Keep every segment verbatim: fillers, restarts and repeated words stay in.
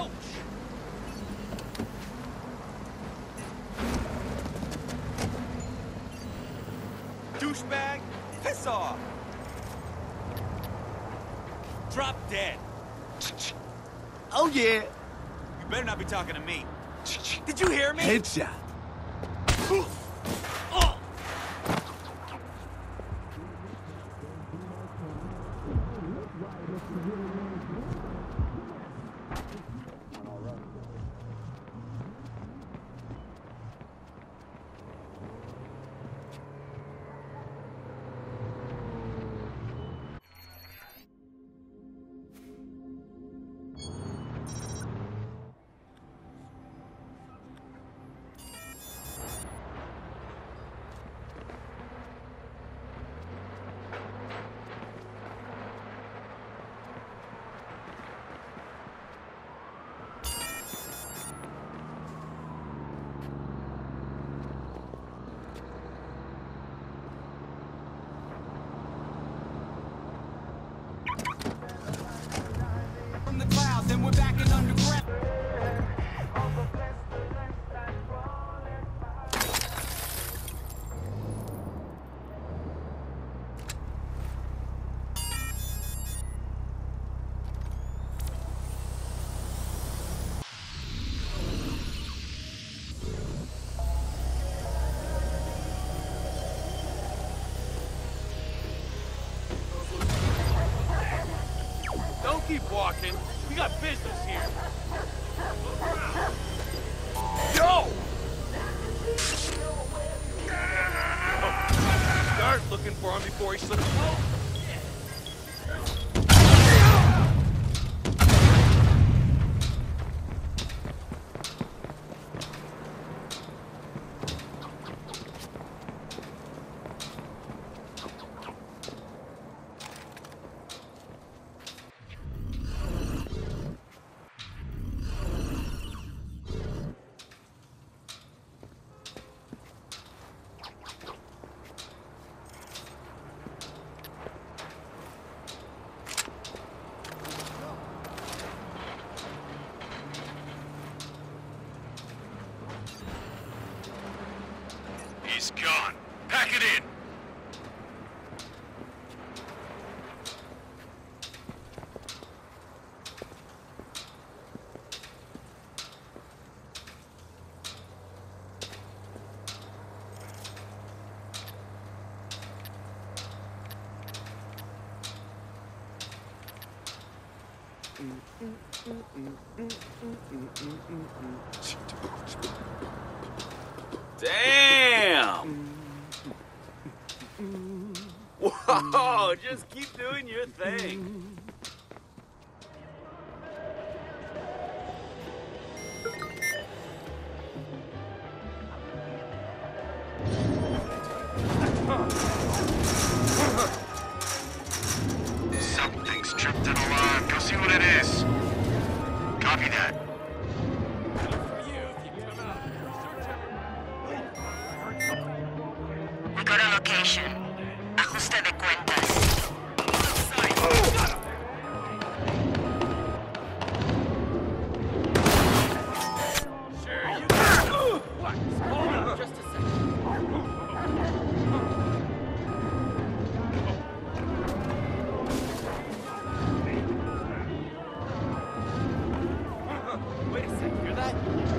Ouch! Douchebag, piss off! Drop dead. Oh yeah. You better not be talking to me. Did you hear me? Headshot. Oh. From the clouds, then we're back in underground. Don't keep walking. We got business here. Yo! Oh, start looking for him before he slips out. He's gone. Pack it in. Damn! Whoa, just keep doing your thing. Something's tripped an alarm. Go see what it is. Copy that. We got a location. Ajuste de cuentas. Sure, you can. What? Hold on, just a second. Wait a second, hear that?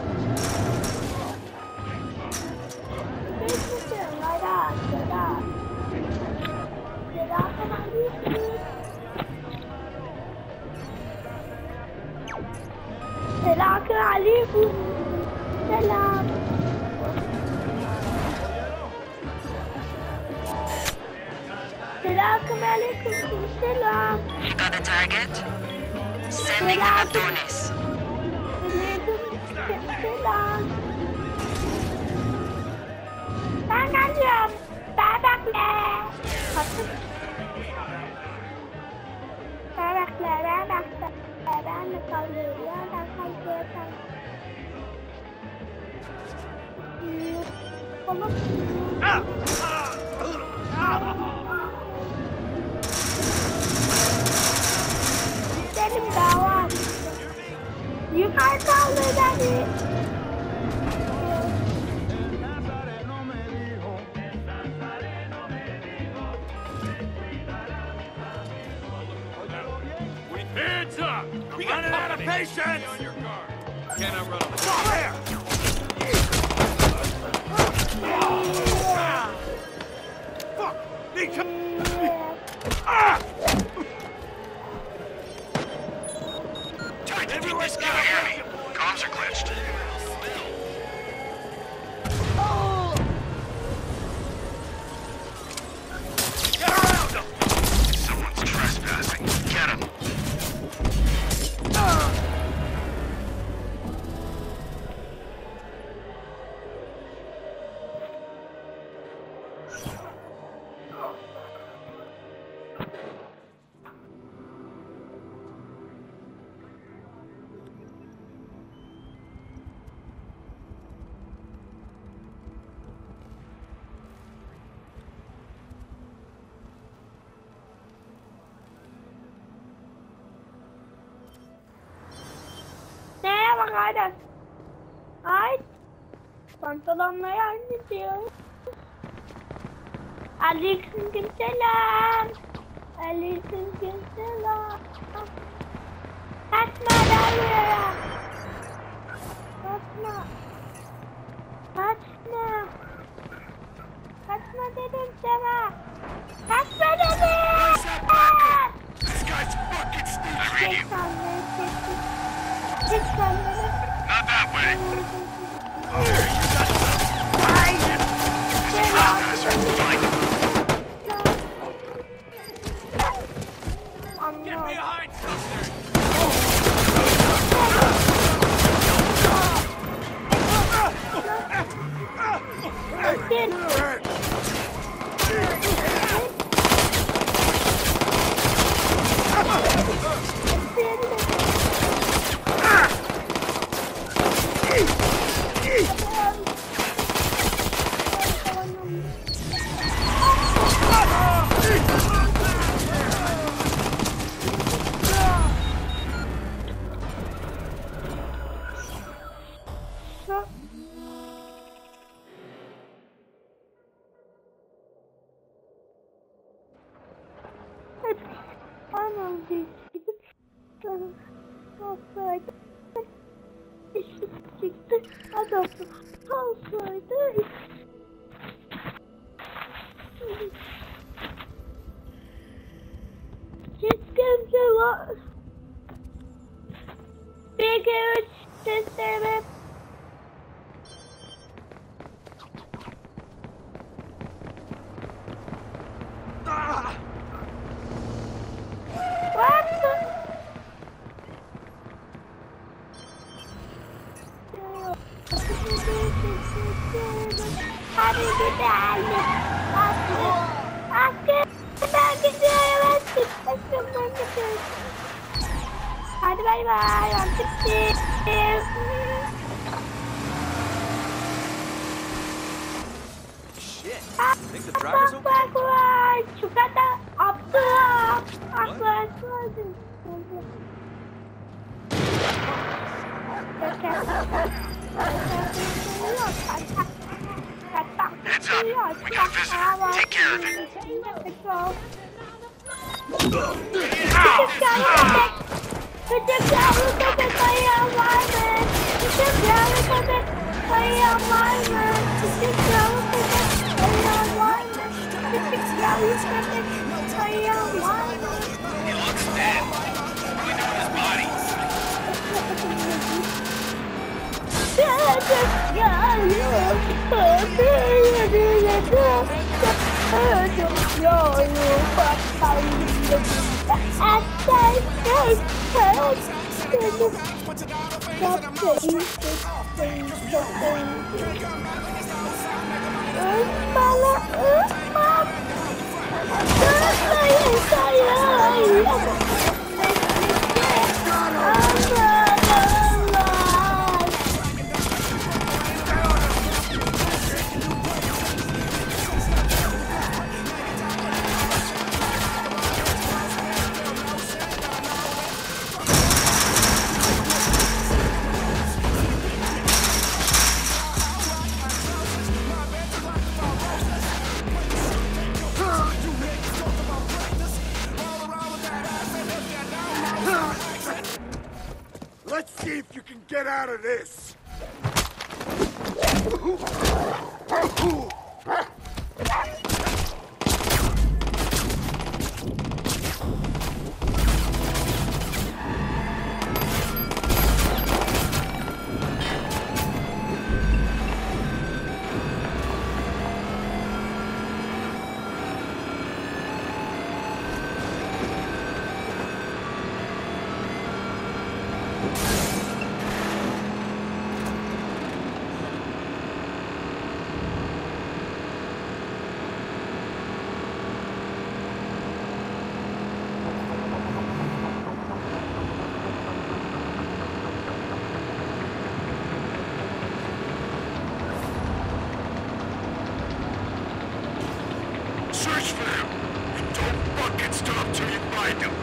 السلام عليكم. سلام. السلام عليكم. سلام. You got the target? Sending ratones. Selam. Ben geliyorum. Ben bekle. Ben bekle. Ben bekle. Ben de kalıyorum. Ben kalıyorum. Oğlum. Benim davam. Yük I called it daddy. Hands up! We got out of patience! On your guard. Cannot run away. Stop there! Fuck! They come! Ah! Titan, keep this guy hear me. Comms are glitched. Get around them! Someone's trespassing. Get him. Neye bak Aydan? Ay. Pantolonları aynı diyor. Aleyküm selam. Aleyküm selam. Kaçma Derya. Kaçma. Kaçma. Kaçma dedim sana. Kaçma dedim. This guy's fucking sneaky. I read Çek you. sandalye, çek, çek. Çek sandalye. Not that way. Selam. Find him. Get behind something! Gel. Anam değişti. Olsaydı işi çıktı. Adam olsaydı sistemde var. B G üç sistemi. What? Hadi gidelim. Askı. Askı. Ben gidiyorum. Askı ben gidiyorum. Hadi bay bay. Ben gittim. Shit. I think the driver's Bak okay. bak bak. Şu kadar aptal. Aklı esmerdim. Heads up. We got a visitor. Take care of it. Küçük yavru köpek ayağım var mı? Küçük yavru köpek ayağım var mı? Küçük yavru köpek ayağım var mı? Küçük yavru köpek ayağım var mı? He looks dead. What do we do with his body? Küçük yavru köpek yavru Bana ısmak Kırmayın sayın Let's see if you can get out of this! Search for them, and don't fucking stop till you find them.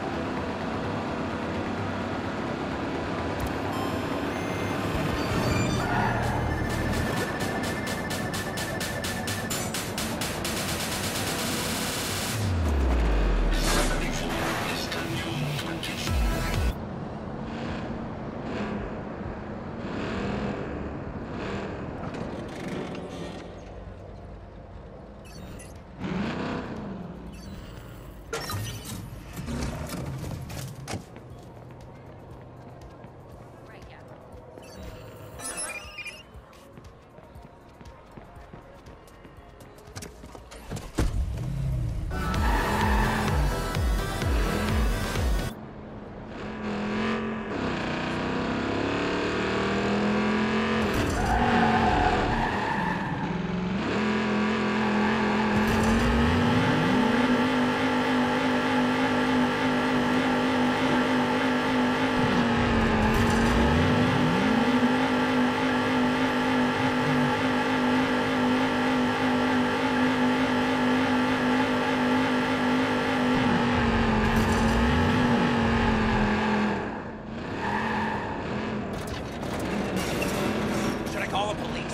Call the police.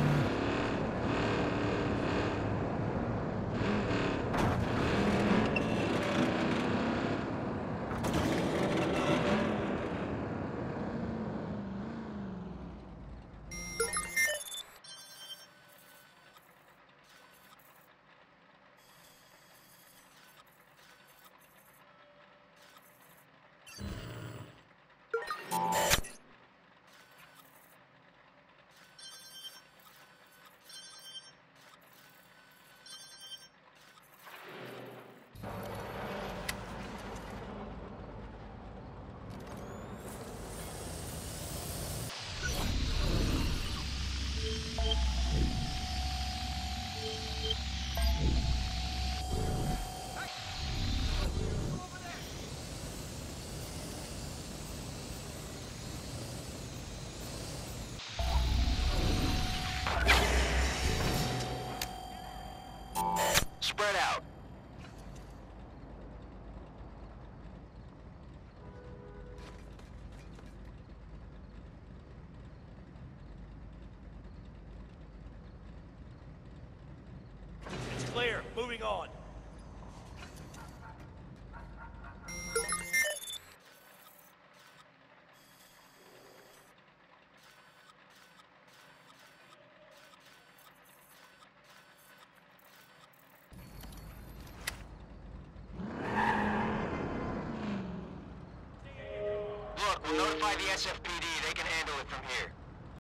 Spread out. It's clear. Moving on. Look, we'll notify the S F P D